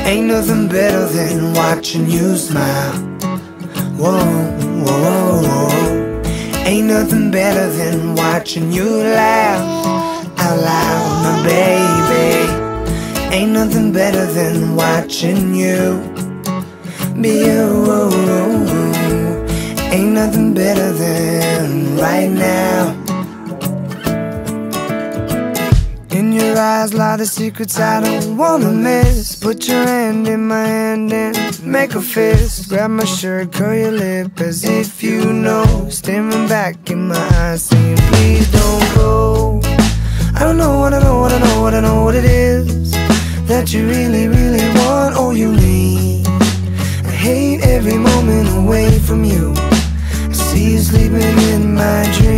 Ain't nothing better than watching you smile. Whoa, whoa, whoa, whoa. Ain't nothing better than watching you laugh out loud, my baby. Ain't nothing better than watching you be you. Ain't nothing better than right now. In your eyes lie the secrets I don't wanna miss. Put your hand in my hand and make a fist. Grab my shirt, curl your lip as if you know. Staring back in my eyes saying please don't go. I don't know what I know, what I know, what I know what it is that you really, really want or you need. I hate every moment away from you. I see you sleeping in my dreams.